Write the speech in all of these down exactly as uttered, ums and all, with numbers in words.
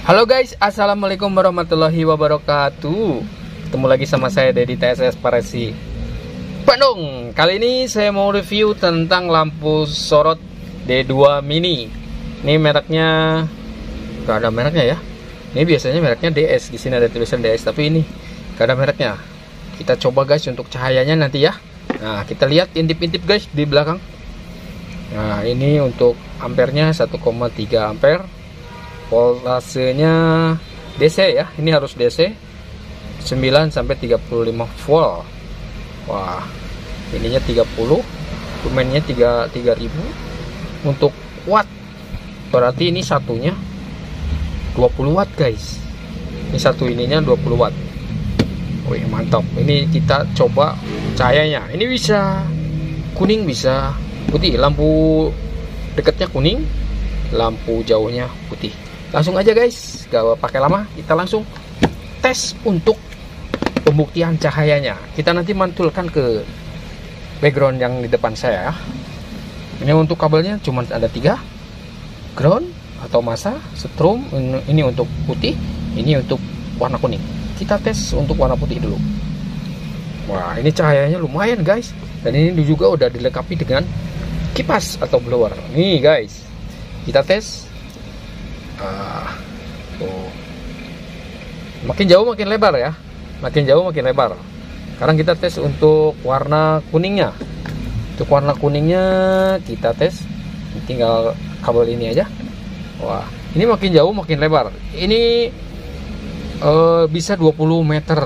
Halo guys, assalamualaikum warahmatullahi wabarakatuh. Ketemu lagi sama saya Dedi T S S Paresi Bandung. Kali ini saya mau review tentang lampu sorot D dua Mini. Ini mereknya gak ada mereknya ya. Ini biasanya mereknya D S. Di sini ada tulisan D S, tapi ini gak ada mereknya. Kita coba guys untuk cahayanya nanti ya. Nah, kita lihat intip-intip guys di belakang. Nah, ini untuk ampernya satu koma tiga ampere. Voltasenya D C ya, ini harus D C sembilan sampai tiga puluh lima volt. Wah, ininya tiga puluh, lumennya tiga ribu. Untuk watt, berarti ini satunya dua puluh watt guys. Ini satu ininya dua puluh watt. Wih, mantap. Ini kita coba cahayanya. Ini bisa kuning, bisa putih. Lampu dekatnya kuning, lampu jauhnya putih. Langsung aja guys, gak pakai lama, kita langsung tes untuk pembuktian cahayanya. Kita nanti mantulkan ke background yang di depan saya ya. Ini untuk kabelnya cuma ada tiga, ground atau masa, strom, ini untuk putih, ini untuk warna kuning. Kita tes untuk warna putih dulu. Wah, ini cahayanya lumayan guys. Dan ini juga udah dilengkapi dengan kipas atau blower. Nih guys, kita tes. Ah, tuh. Makin jauh makin lebar ya, makin jauh makin lebar. Sekarang kita tes untuk warna kuningnya. Untuk warna kuningnya kita tes, tinggal kabel ini aja. Wah, ini makin jauh makin lebar. Ini uh, bisa dua puluh meter.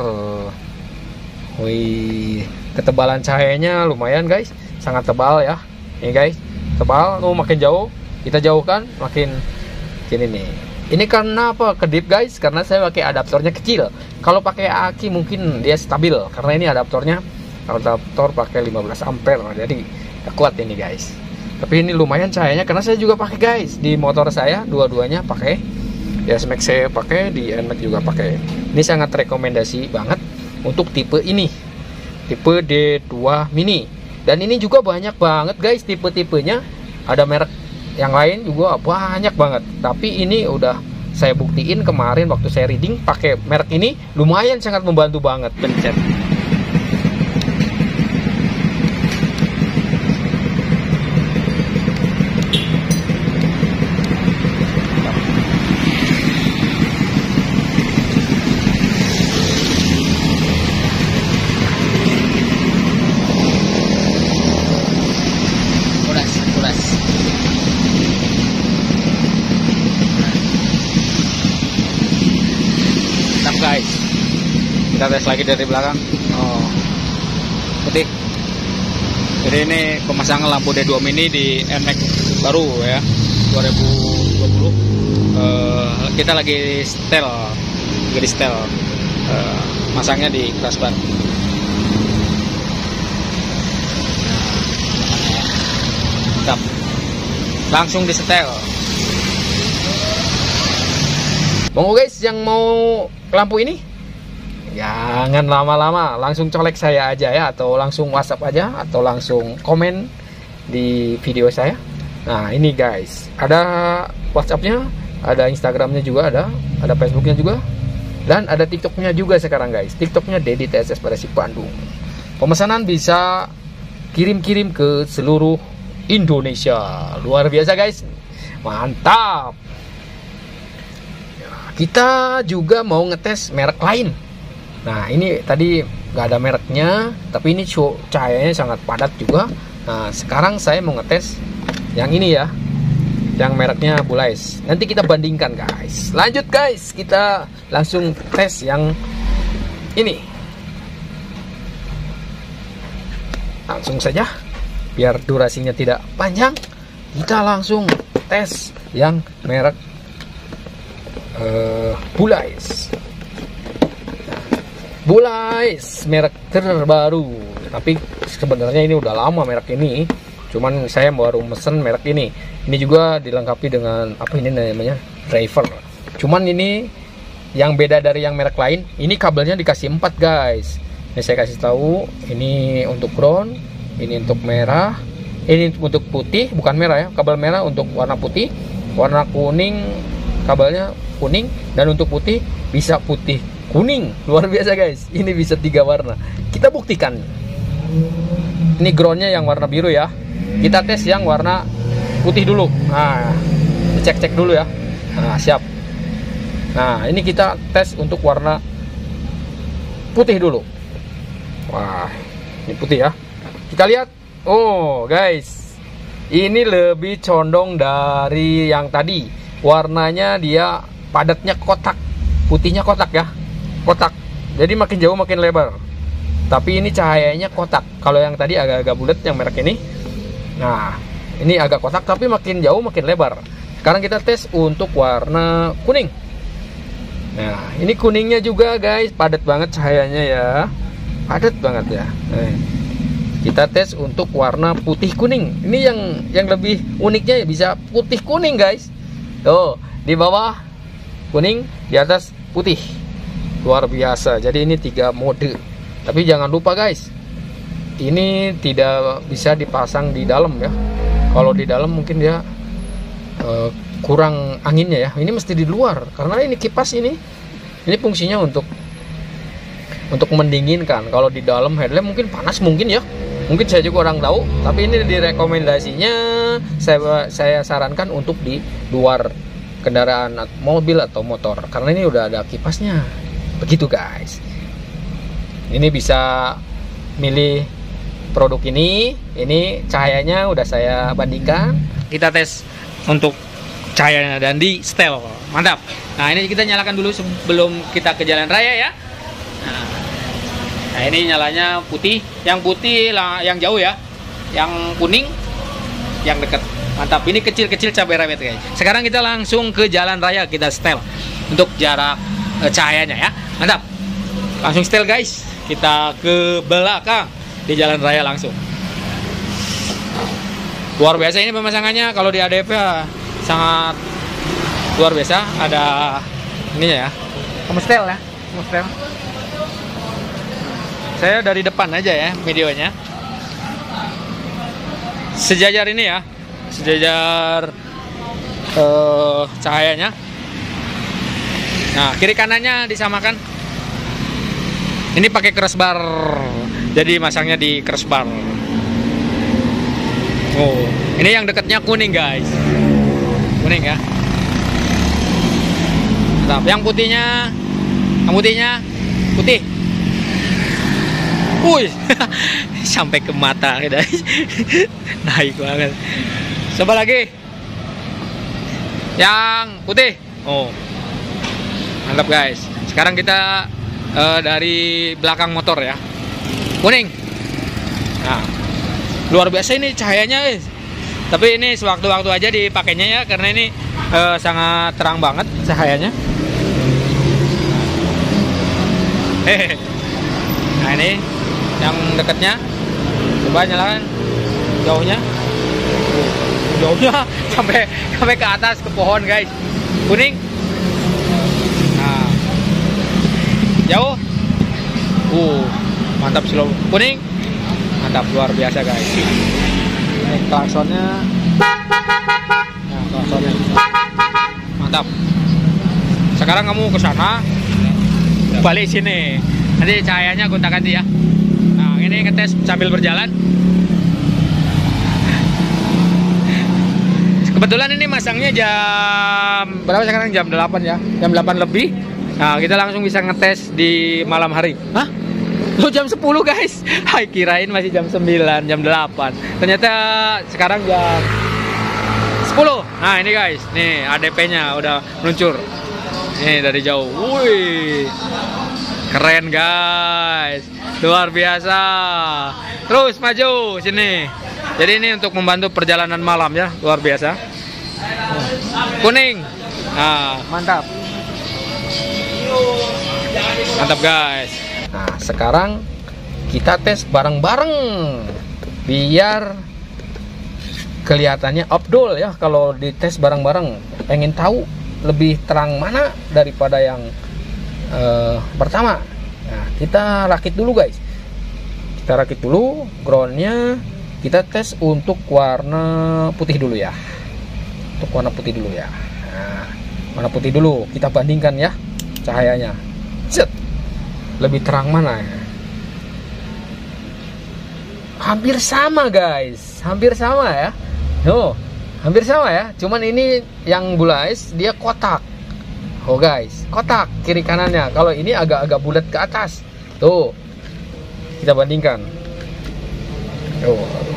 Wih, ketebalan cahayanya lumayan guys, sangat tebal ya. Ini guys, tebal. Tuh makin jauh, kita jauhkan makin ini nih. Ini karena apa kedip guys? Karena saya pakai adaptornya kecil. Kalau pakai aki mungkin dia stabil, karena ini adaptornya adaptor pakai lima belas ampere, jadi kuat ini guys. Tapi ini lumayan cahayanya karena saya juga pakai guys di motor saya, dua-duanya pakai. Di S-Max saya pakai, di N-Max juga pakai. Ini sangat rekomendasi banget untuk tipe ini, tipe D dua Mini. Dan ini juga banyak banget guys tipe-tipenya. Ada merek yang lain juga banyak banget, tapi ini udah saya buktiin kemarin waktu saya reading pakai merek ini, lumayan sangat membantu banget. Pencet guys, kita tes lagi dari belakang. Oh, putih. Jadi ini pemasangan lampu D dua Mini di N-Max baru ya, dua ribu dua puluh. Uh, kita lagi setel, lagi di setel. Uh, masangnya di keras ban. Nah, langsung di setel. Mau guys yang mau lampu ini jangan lama-lama, langsung colek saya aja ya, atau langsung WhatsApp aja, atau langsung komen di video saya. Nah ini guys, ada WhatsAppnya, ada Instagramnya juga, ada ada Facebooknya juga, dan ada TikToknya juga sekarang guys. TikToknya Dedi T S S Paresi Bandung. Pemesanan bisa kirim-kirim ke seluruh Indonesia. Luar biasa guys, mantap. Kita juga mau ngetes merek lain. Nah ini tadi nggak ada mereknya, tapi ini cahayanya sangat padat juga. Nah sekarang saya mau ngetes yang ini ya, yang mereknya Bulais. Nanti kita bandingkan guys. Lanjut guys, kita langsung tes yang ini. Langsung saja, biar durasinya tidak panjang, kita langsung tes yang merek Uh, Bulais. Bulais merek terbaru, tapi sebenarnya ini udah lama merek ini, cuman saya baru mesen merek ini. Ini juga dilengkapi dengan apa ini namanya, driver. Cuman ini yang beda dari yang merek lain, ini kabelnya dikasih empat guys. Ini saya kasih tahu, ini untuk ground, ini untuk merah, ini untuk putih, bukan merah ya, kabel merah untuk warna putih, warna kuning kabelnya kuning, dan untuk putih bisa putih kuning. Luar biasa guys, ini bisa tiga warna. Kita buktikan. Ini groundnya yang warna biru ya. Kita tes yang warna putih dulu. Nah, cek-cek dulu ya. Nah, siap. Nah, ini kita tes untuk warna putih dulu. Wah, ini putih ya. Kita lihat. Oh guys, ini lebih condong dari yang tadi. Warnanya dia padatnya kotak, putihnya kotak ya, kotak. Jadi makin jauh makin lebar. Tapi ini cahayanya kotak. Kalau yang tadi agak-agak bulat yang merek ini. Nah, ini agak kotak tapi makin jauh makin lebar. Sekarang kita tes untuk warna kuning. Nah, ini kuningnya juga guys, padat banget cahayanya ya. Padat banget ya. Nah, kita tes untuk warna putih kuning. Ini yang yang lebih uniknya ya, bisa putih kuning guys. Tuh, di bawah kuning, di atas putih. Luar biasa. Jadi ini tiga mode. Tapi jangan lupa guys, ini tidak bisa dipasang di dalam ya. Kalau di dalam mungkin dia uh, kurang anginnya ya. Ini mesti di luar karena ini kipas ini. Ini fungsinya untuk untuk mendinginkan. Kalau di dalam headlamp mungkin panas mungkin ya. Mungkin saya juga kurang tahu, tapi ini direkomendasinya saya saya sarankan untuk di luar kendaraan mobil atau motor karena ini udah ada kipasnya. Begitu guys. Ini bisa milih produk ini. Ini cahayanya udah saya bandingkan. Kita tes untuk cahayanya dan di setel. Mantap. Nah, ini kita nyalakan dulu sebelum kita ke jalan raya ya. Nah, nah ini nyalanya putih. Yang putih lah yang jauh ya. Yang kuning yang dekat. Mantap. Ini kecil-kecil cabai rawit guys. Sekarang kita langsung ke jalan raya, kita setel untuk jarak eh, cahayanya ya. Mantap. Langsung setel guys. Kita ke belakang di jalan raya langsung. Luar biasa ini pemasangannya. Kalau di A D F ya sangat luar biasa. Ada ininya ya, setel ya, setel. Saya dari depan aja ya videonya. Sejajar ini ya, sejajar uh, cahayanya. Nah, kiri kanannya disamakan. Ini pakai crossbar, jadi masangnya di crossbar. Oh, ini yang dekatnya kuning guys, kuning ya. Mantap. Yang putihnya, yang putihnya putih. Wih, sampai ke mata guys, naik banget. Coba lagi, yang putih. Oh, mantap guys. Sekarang kita Uh, dari belakang motor ya, kuning. Nah, luar biasa ini cahayanya guys. Tapi ini sewaktu-waktu aja dipakainya ya, karena ini uh, sangat terang banget cahayanya. Hehehe. Nah, ini yang dekatnya, coba nyalakan jauhnya. Jauhnya sampai sampai ke atas ke pohon guys. Kuning. Jauh, uh, mantap slow, kuning, mantap luar biasa guys. Ini klaksonnya, nah klaksonnya, mantap. Sekarang kamu ke sana, balik sini. Nanti cahayanya gonta-ganti ya. Nah ini ngetes sambil berjalan. Kebetulan ini masangnya jam berapa sekarang? Jam delapan ya, jam delapan lebih. Nah, kita langsung bisa ngetes di malam hari. Hah? Lo jam sepuluh guys. Hai, kirain masih jam sembilan, jam delapan. Ternyata sekarang jam sepuluh. Nah, ini guys. Nih, A D P-nya udah meluncur. Nih, dari jauh. Wih. Keren guys. Luar biasa. Terus maju sini. Jadi ini untuk membantu perjalanan malam ya. Luar biasa. Kuning. Nah, mantap. Mantap guys. Nah sekarang kita tes bareng-bareng biar kelihatannya Abdul ya. Kalau dites bareng-bareng, pengen tahu lebih terang mana daripada yang uh, pertama. Nah kita rakit dulu guys. Kita rakit dulu groundnya. Kita tes untuk warna putih dulu ya. Untuk warna putih dulu ya. Nah Warna putih dulu, kita bandingkan ya cahayanya. Set. Lebih terang mana ya? Hampir sama guys, hampir sama ya. No, hampir sama ya. Cuman ini yang Bulais dia kotak. Oh guys, kotak kiri kanannya. Kalau ini agak-agak bulat ke atas. Tuh, kita bandingkan. Tuh,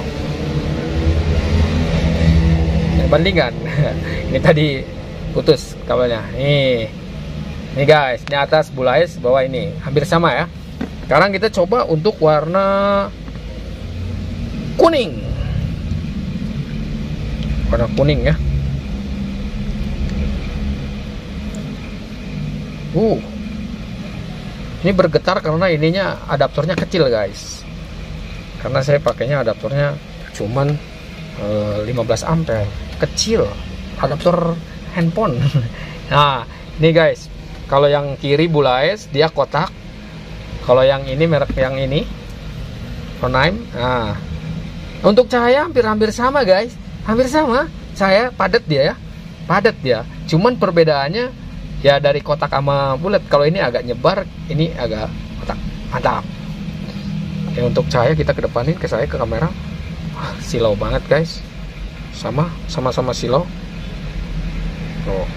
kita bandingkan. Ini tadi putus kabelnya. Nih, nih guys, ini atas Bulais, bawah ini hampir sama ya. Sekarang kita coba untuk warna kuning. Warna kuning ya. Uh, ini bergetar karena ininya adaptornya kecil guys. Karena saya pakainya adaptornya cuman uh, lima belas ampere, kecil, adaptor handphone. Nah, ini guys, kalau yang kiri Bulais dia kotak. Kalau yang ini merek yang ini Ronaim. Nah, untuk cahaya hampir-hampir sama guys, hampir sama. Cahaya padat dia ya, padat dia. Cuman perbedaannya ya dari kotak sama bulat. Kalau ini agak nyebar, ini agak kotak. Mantap. Ya, untuk cahaya kita kedepanin ke saya ke kamera. Wah, silau banget guys. Sama, sama-sama silau. Oh.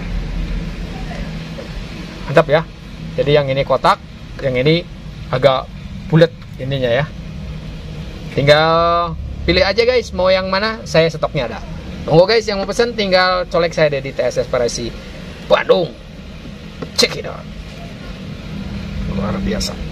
Mantap ya. Jadi yang ini kotak, yang ini agak bulat ininya ya. Tinggal pilih aja guys mau yang mana, saya stoknya ada. Tunggu guys, yang mau pesen tinggal colek saya di T S S Parasi Bandung. Check it out. Luar biasa.